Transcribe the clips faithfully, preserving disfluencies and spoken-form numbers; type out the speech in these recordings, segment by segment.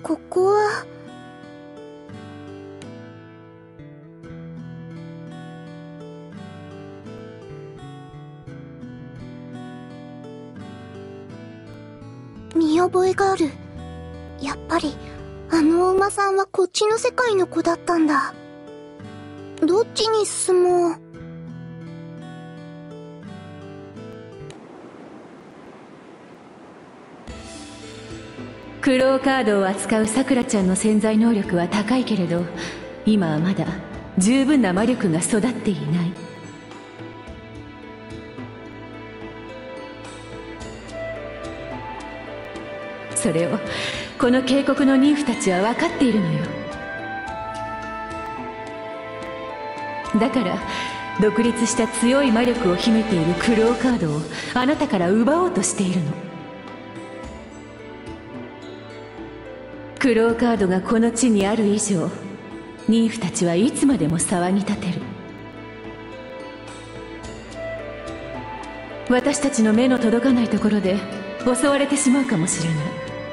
ここは。見覚えがある。やっぱりあのお馬さんはこっちの世界の子だったんだ。どっちに進もう。 クローカードを扱うさくらちゃんの潜在能力は高いけれど、今はまだ十分な魔力が育っていない。それをこの渓谷の妊婦たちは分かっているのよ。だから独立した強い魔力を秘めているクローカードをあなたから奪おうとしているの。クローカードがこの地にある以上、妊婦たちはいつまでも騒ぎ立てる。私たちの目の届かないところで襲われてしまうかもしれない。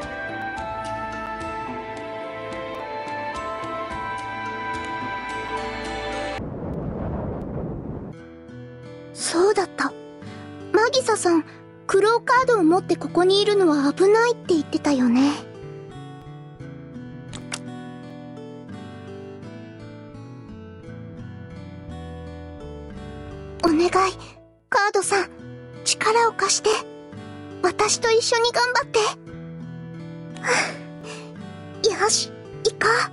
そうだった。マギサさん、クローカードを持ってここにいるのは危ないって言ってたよね。お願い、カードさん、力を貸して。私と一緒に頑張って。よし、行こう。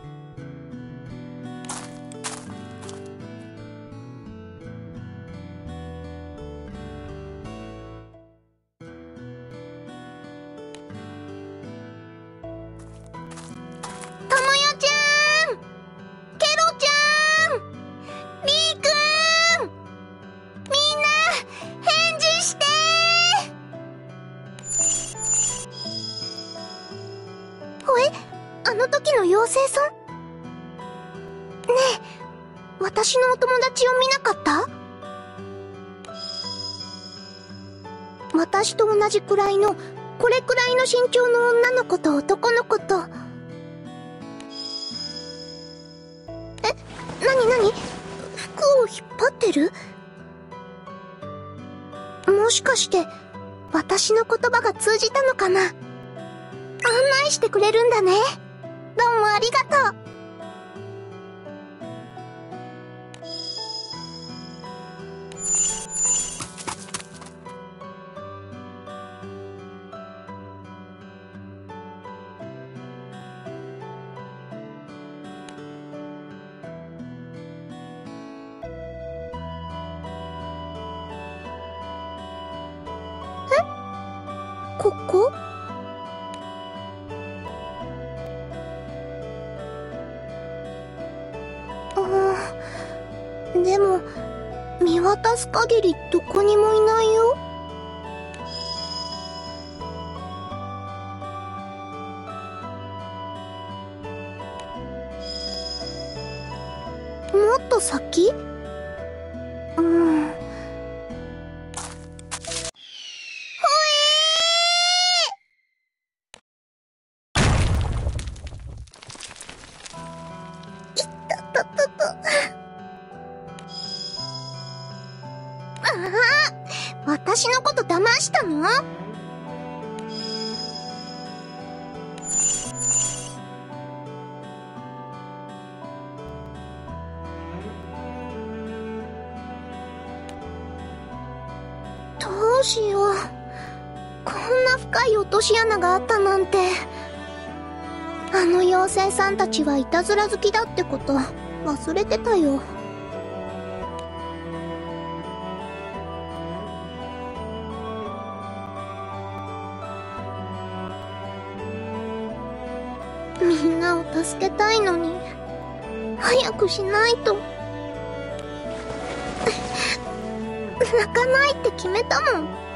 ともよちゃん、ケロちゃん、リーくん、みんな返事してー。ほえ、あの時の妖精さん？ねえ、私のお友達を見なかった？私と同じくらいの、これくらいの身長の女の子と男の子と。え、なになに？服を引っ張ってる？もしかして、私の言葉が通じたのかな？案内してくれるんだね。どうもありがとう。ここ？うん、でも見渡す限りどこにもいないよ。もっと先？うん。ととと。ああ、私のこと騙したの？どうしよう。こんな深い落とし穴があったなんて。あの妖精さんたちはいたずら好きだってこと忘れてたよ。みんなを助けたいのに早くしないと。泣かないって決めたもん。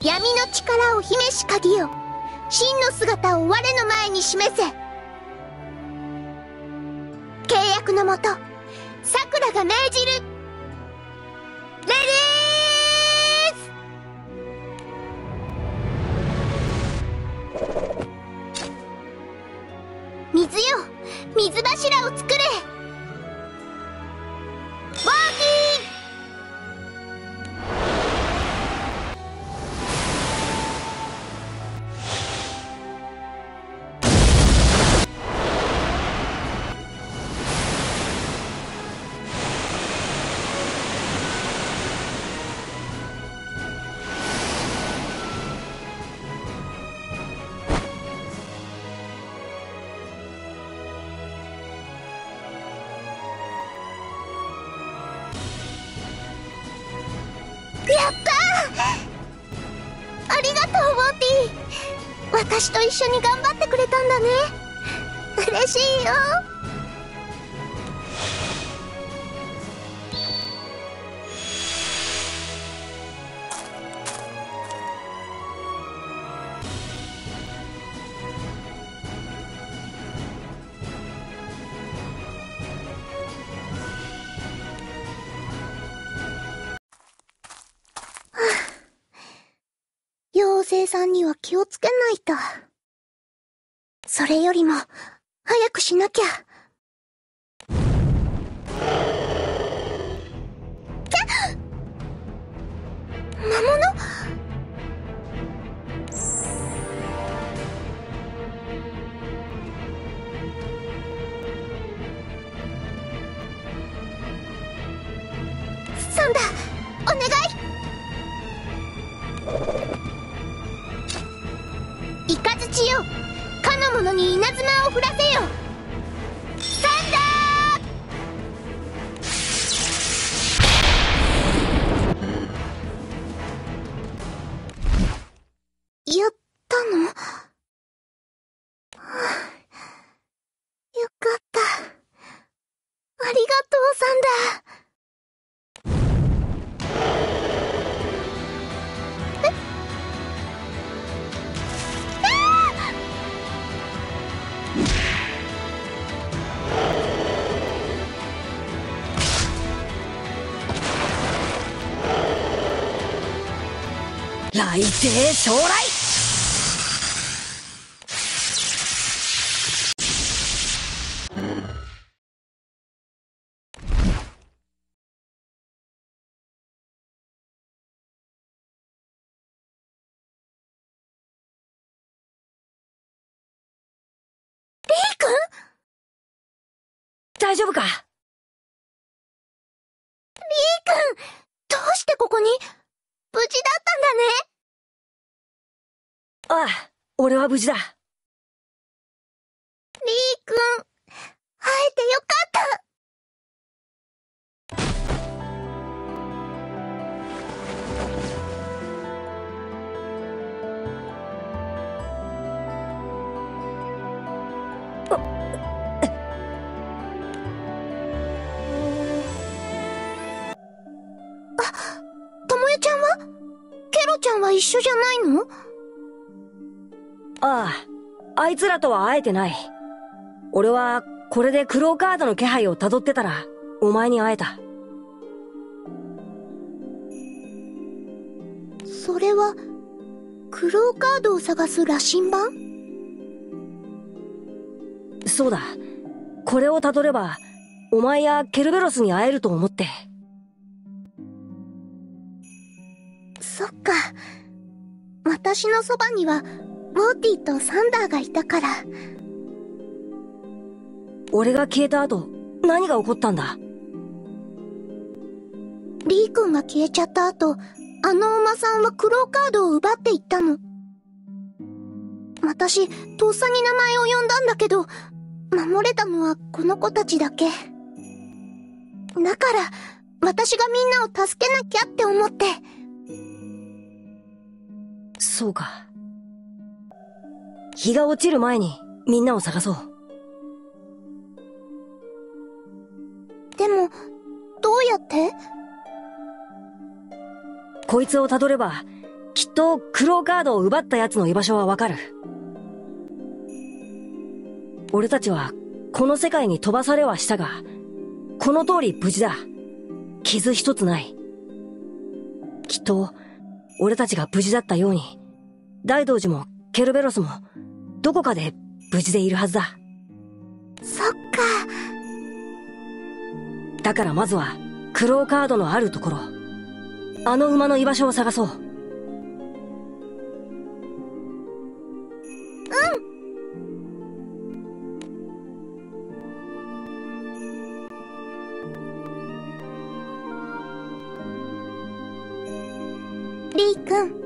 闇の力を秘めし鍵よ、真の姿を我の前に示せ。契約のもと、桜が命じる。レディース。水よ、水柱を作れ。ボーティー。やったー！ありがとう、ボーティー。私と一緒に頑張ってくれたんだね。嬉しいよ。妖精さんには気をつけないと。それよりも、早くしなきゃ。きゃっ！魔物？サンダー、お願い！イカズチよ、かの者に稲妻を降らせよ。サンダー！やったの？はあ、よかった。ありがとう、サンダー。 雷帝将来。 リー君？ 大丈夫か？リー君、どうしてここに？無事だったんだね。 ああ、俺は無事だ。リー君、会えてよかった。あ、ともよちゃんは？ケロちゃんは一緒じゃないの？ ああ、あいつらとは会えてない。俺はこれでクローカードの気配を辿ってたらお前に会えた。 それはクローカードを探す羅針盤？ そうだ、これを辿ればお前やケルベロスに会えると思って。 そっか、私のそばにはモーティとサンダーがいたから。 俺が消えた後、何が起こったんだ？ リー君が消えちゃった後、あのお馬さんはクローカードを奪っていったの。私、とっさに名前を呼んだんだけど、守れたのはこの子たちだけ。だから、私がみんなを助けなきゃって思って。 そうか。日が落ちる前にみんなを探そう。 でも、どうやって？ こいつを辿れば、 きっとクローカードを奪った奴の居場所はわかる。俺たちはこの世界に飛ばされはしたが、この通り無事だ。傷一つない。きっと俺たちが無事だったように、大道寺もケルベロスもどこかで無事でいるはずだ。 そっか。 だからまずはクローカードのあるところ、あの馬の居場所を探そう。 リー君。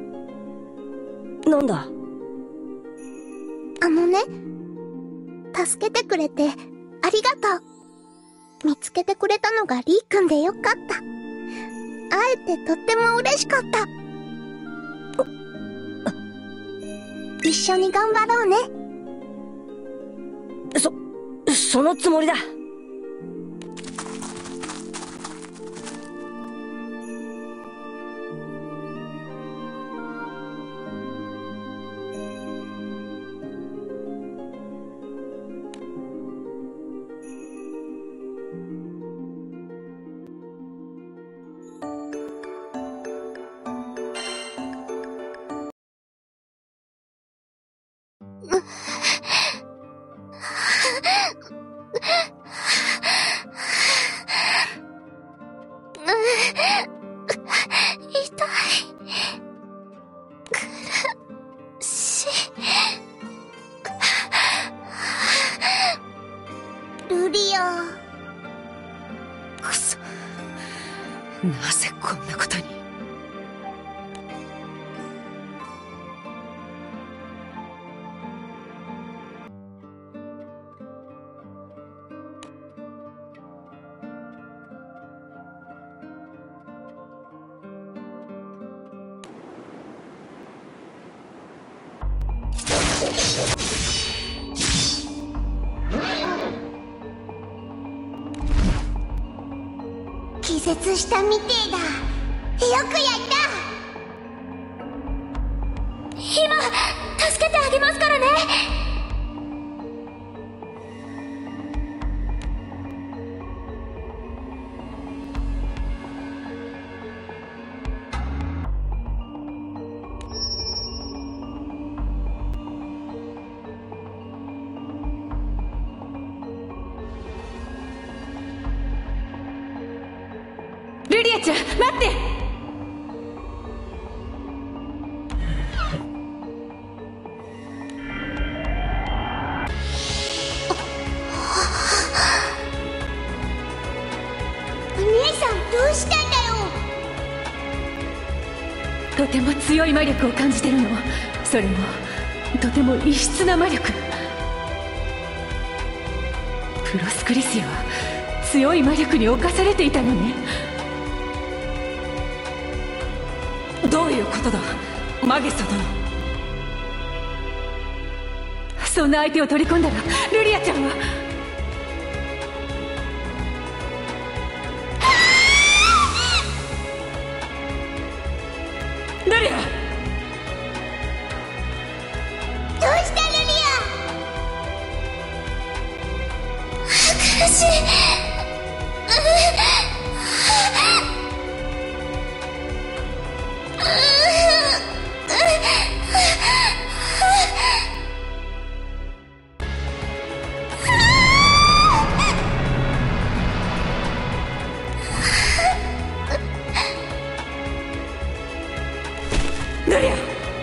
なんだ？ あのね、助けてくれてありがとう。見つけてくれたのがリー君でよかった。会えてとっても嬉しかった。一緒に頑張ろうね。 そ、そのつもりだ。 ルリア。 くそ、なぜこんなことに。 気絶したみてえだ。よくやった。今助けてあげますからね。 ルリアちゃん、待って。 お姉さん、どうしたんだよ。 とても強い魔力を感じてるの。それもとても異質な魔力。プロスクリスヤは強い魔力に侵されていたのね。どういうことだ、マゲッサ殿。そんな相手を取り込んだらルリアちゃんは。ルリア、 どうしたルリア。苦しい。 ルリア、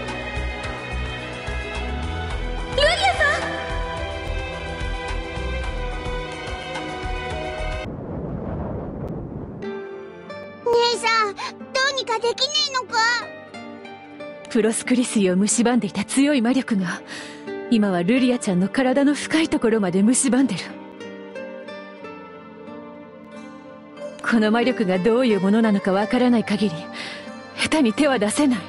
姉さん、どうにかできねえのか。 プロスクリスイを蝕んでいた強い魔力が今はルリアちゃんの体の深いところまで蝕んでる。この魔力がどういうものなのかわからない限り下手に手は出せない。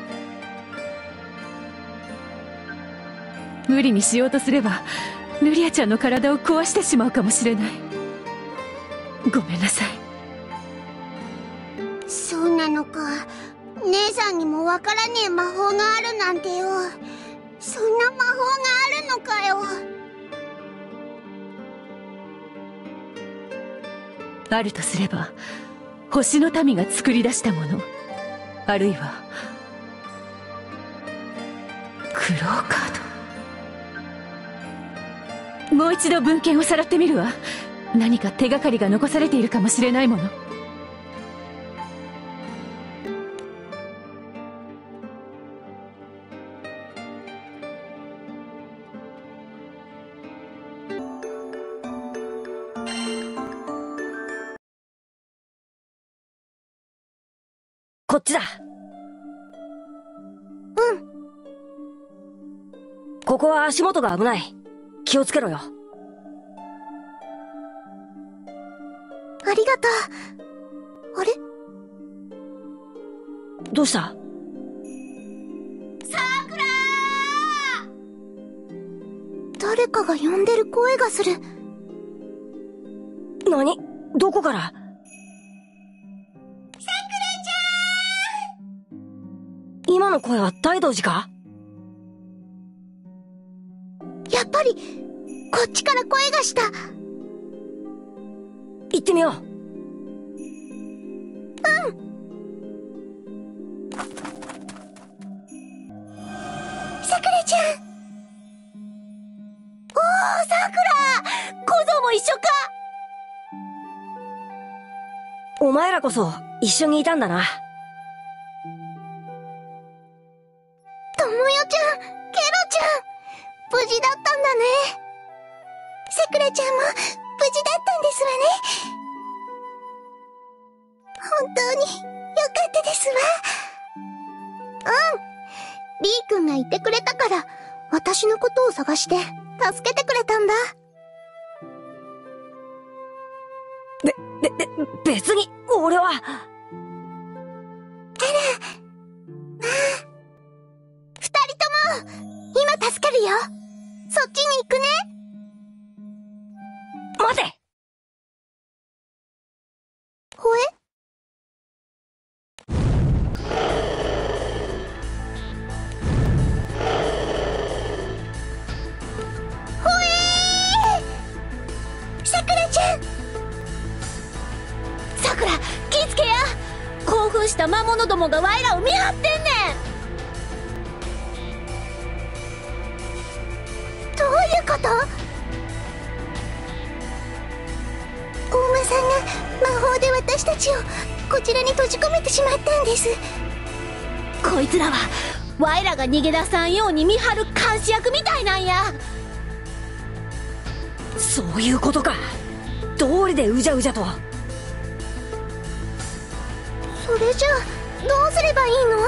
無理にしようとすればルリアちゃんの体を壊してしまうかもしれない。ごめんなさい。 そうなのか。姉さんにももわからねえ魔法があるなんてよ。そんな魔法があるのかよ。 あるとすれば星の民が作り出したもの、あるいはクローカード。もう一度文献をさらってみるわ。何か手がかりが残されているかもしれないもの。 こっちだ。 うん。 ここは足元が危ない。気をつけろよ。 ありがとう。あれ？ どうした？ さくらー！誰かが呼んでる声がする。 何？どこから？今の声は大道寺か？ やっぱりこっちから声がした。 行ってみよう。うん。 さくらちゃん。おー、さくら！小僧も一緒か？ お前らこそ一緒にいたんだな。 ともよちゃん、ケロちゃん、無事だったんだね。さくらちゃんも無事だったんですわね。本当によかったですわ。うん。リー君がいてくれたから、私のことを探して助けてくれたんだ。 べ、べ、べ、別に、俺は。あら、まあ。二人とも、今助かるよ。そっちに行くね。待て！ほえ？ほえー！さくらちゃん！さくら、気ぃつけや！興奮した魔物どもがワイらを見張ってんねん！どういうこと？お馬さんが魔法で私たちをこちらに閉じ込めてしまったんです。こいつらはワイらが逃げ出さんように見張る監視役みたいなんや。そういうことか。道理でうじゃうじゃと。それじゃあどうすればいいの？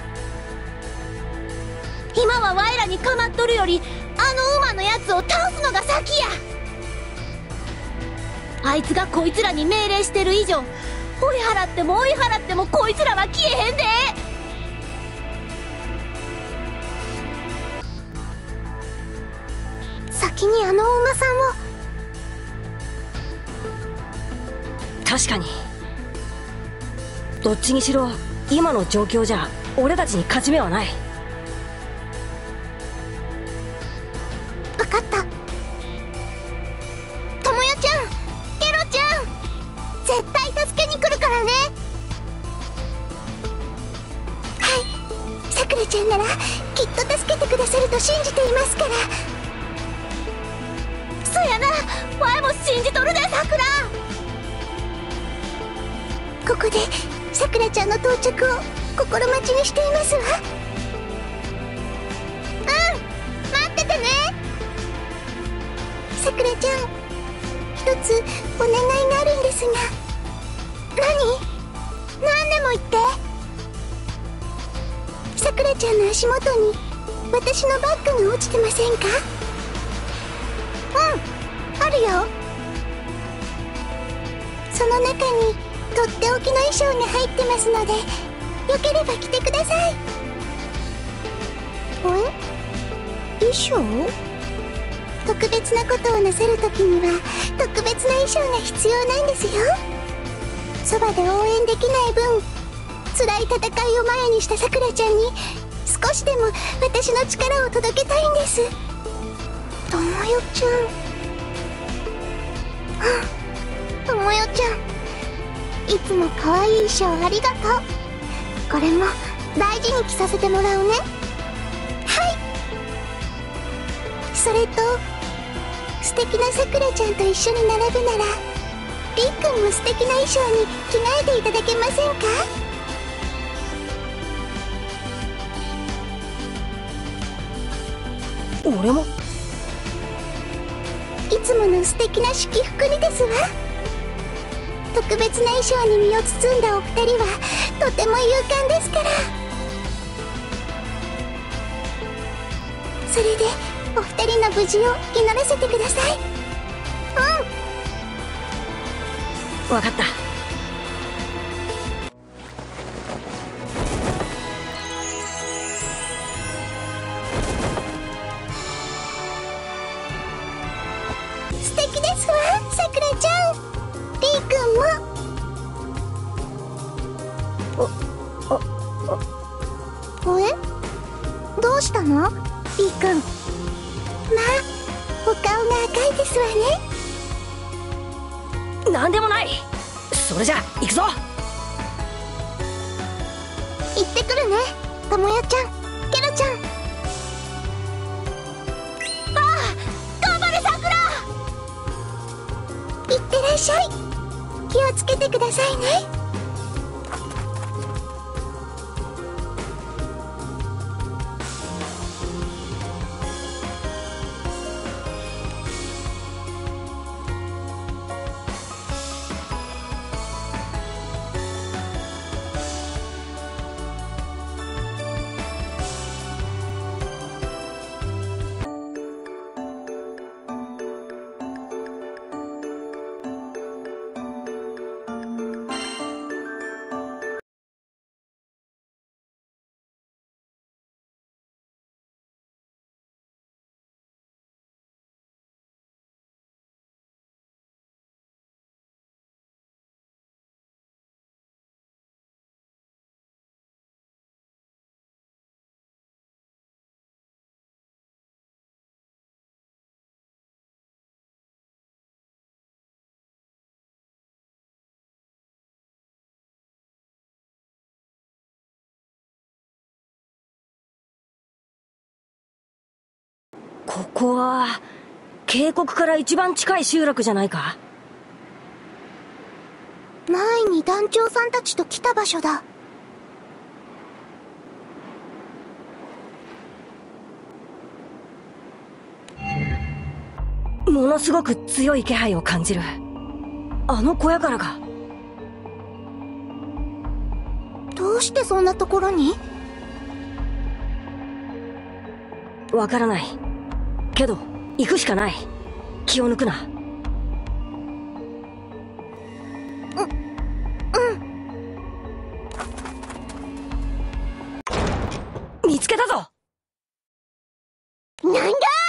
今はワイらにかまっとるよりあの馬のやつを倒すのが先や。あいつがこいつらに命令してる以上、追い払っても追い払ってもこいつらは消えへんで。先にあのお馬さんを。確かに。どっちにしろ今の状況じゃ俺たちに勝ち目はない。分かった。ともよちゃん、ケロちゃん、絶対助けに来るからね。はい、さくらちゃんならきっと助けてくださると信じていますから。そやな、わいも信じとるで。さくら、ここでさくらちゃんの到着を心待ちにしていますわ。うん、待っててね。さくらちゃん、一つお願いがあるんですが。何？何でも言って。さくらちゃんの足元に私のバッグが落ちてませんか？うん、あるよ。その中にとっておきの衣装が入ってますので、よければ着てください。え？衣装？特別なことをなさるときには特別な衣装が必要なんですよ。そばで応援できない分、 辛い戦いを前にしたさくらちゃんに少しでも私の力を届けたいんです。ともよちゃん、ともよちゃん、いつも可愛い衣装ありがとう。これも大事に着させてもらうね。はい。それと素敵なさくらちゃんと一緒に並ぶならりっくんも素敵な衣装に着替えていただけませんか？ 俺も？ いつもの素敵な祝福にですわ。特別な衣装に身を包んだお二人はとても勇敢ですから。それでお二人の無事を祈らせてください。うん、 わかった。 素敵ですわ、さくらちゃん。りーくんも。 あ、あ、 おえ？どうしたの？りーくん。まあ、お顔が赤いですわね。 なんでもない。それじゃ行くぞ。 行ってくるね、ともよちゃん、ケロちゃん。ああ、頑張れさくら。いってらっしゃい。気をつけてくださいね。 ここは渓谷から一番近い集落じゃないか？ 前に団長さんたちと来た場所だ。 ものすごく強い気配を感じる。あの小屋からか。 どうしてそんなところに？ わからないけど行くしかない。気を抜くな。 う、 うん。見つけたぞ。 なんだ！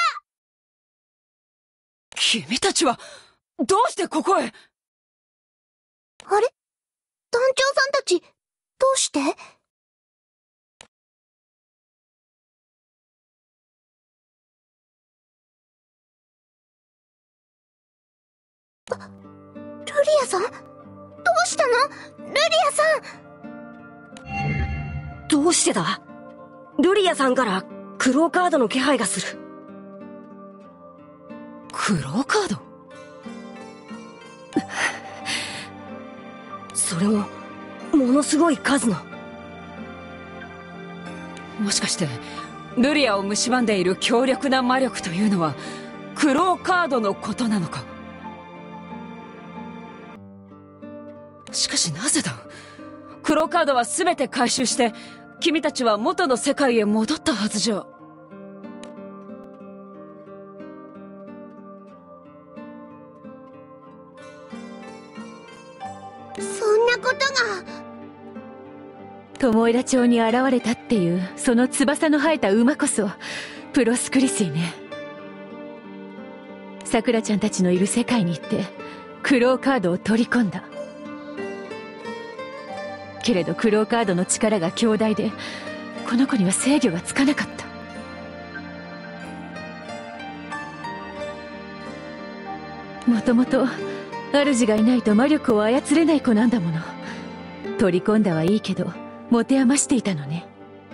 君たちはどうしてここへ？ あれ？団長さんたち、どうして？ルリアさん？どうしたの？ルリアさん。どうしてだ？ルリアさんからクローカードの気配がする。 クローカード？ それもものすごい数の。 もしかしてルリアを蝕んでいる強力な魔力というのはクローカードのことなのか？しかしなぜだ？クローカードは全て回収して君たちは元の世界へ戻ったはずじゃ。 そんなことが。 巴町に現れたっていうその翼の生えた馬こそプロスクリスイね。さくらちゃんたちのいる世界に行ってクローカードを取り込んだ。 けれどクローカードの力が強大で、この子には制御がつかなかった。もともと主がいないと魔力を操れない子なんだもの。取り込んだはいいけど持て余していたのね。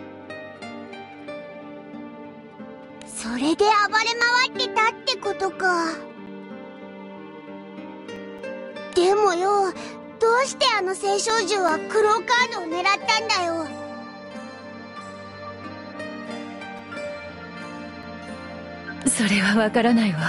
それで暴れ回ってたってことか。でもよ、どうしてあの青少獣はクローカードを狙ったんだよ。 それはわからないわ。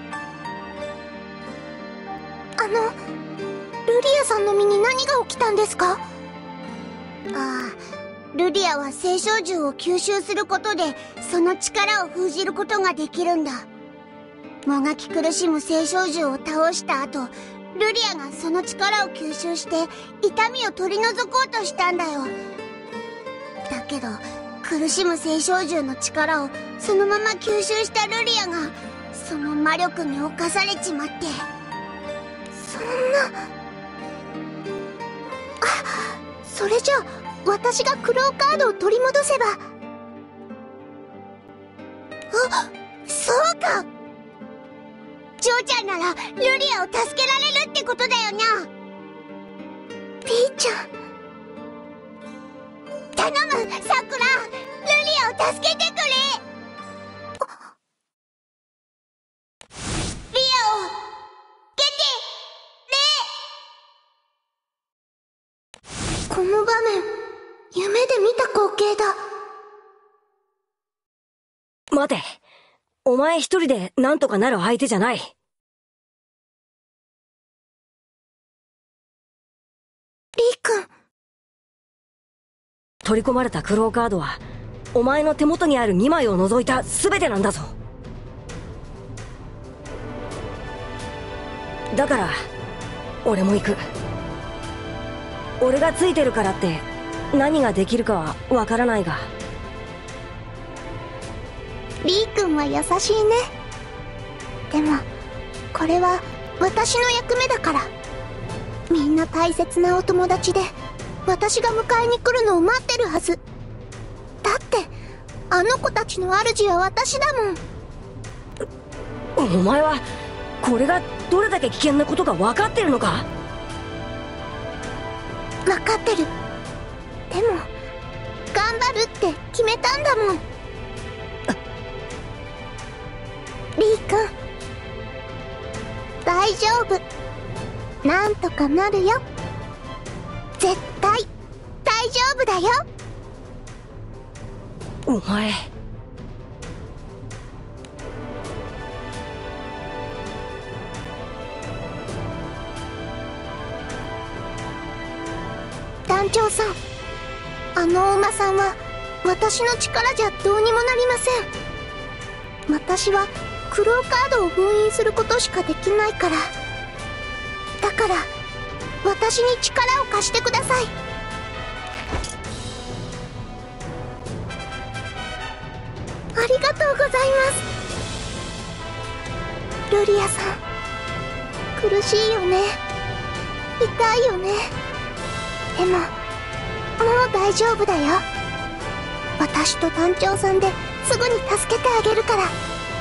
あの、ルリアさんの身に何が起きたんですか？ああ、ルリアは青少獣を吸収することでその力を封じることができるんだ。もがき苦しむ青少獣を倒した後、ルリアがその力を吸収して痛みを取り除こうとしたんだよ。だけど苦しむ青少獣の力をそのまま吸収したルリアがその魔力に侵されちまって。そんな。あ、それじゃあ私がクローカードを取り戻せば。あ、そうか。ジョーちゃんならルリアを助けられるってことだよな。ピーちゃん、頼むさくら、ルリアを助けてくれ。リアをゲテレ。この場面、夢で見た光景だ。 待て、お前一人でなんとかなる相手じゃない。 リー君。 取り込まれたクローカードはお前の手元にあるにまいを除いた全てなんだぞ。だから俺も行く。俺がついてるからって何ができるかはわからないが。 リー君は優しいね。でもこれは私の役目だから。みんな大切なお友達で私が迎えに来るのを待ってるはず。だってあの子たちの主は私だもん。 お前はこれがどれだけ危険なことか分かってるのか？ 分かってる。でも頑張るって決めたんだもん。リー君、大丈夫。なんとかなるよ。絶対大丈夫だよ。 お前。 団長さん、あのお馬さんは私の力じゃどうにもなりません。私はクローカードを封印することしかできないから。だから私に力を貸してください。ありがとうございます。ルリアさん、苦しいよね。痛いよね。でももう大丈夫だよ。私と団長さんですぐに助けてあげるから。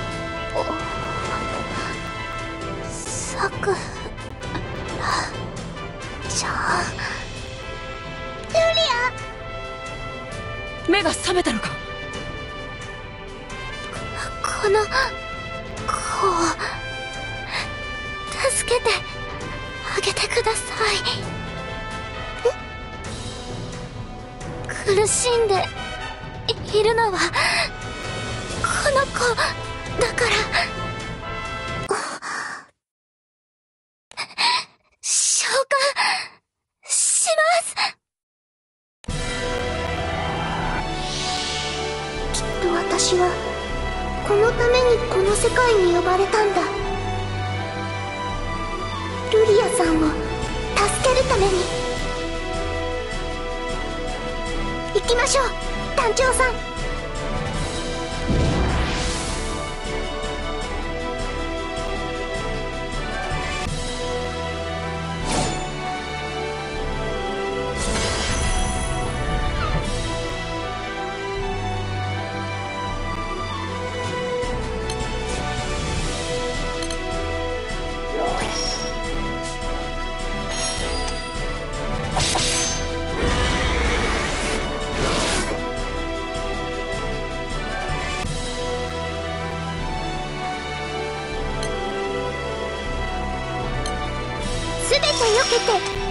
さくらちゃん。ルリア、目が覚めたのか？ こ、この子を助けてあげてください。え？苦しんでいるのはこの子だから。召喚します。きっと私はこのためにこの世界に呼ばれたんだ。ルリアさんを助けるために。行きましょう、団長さん。 全て避けて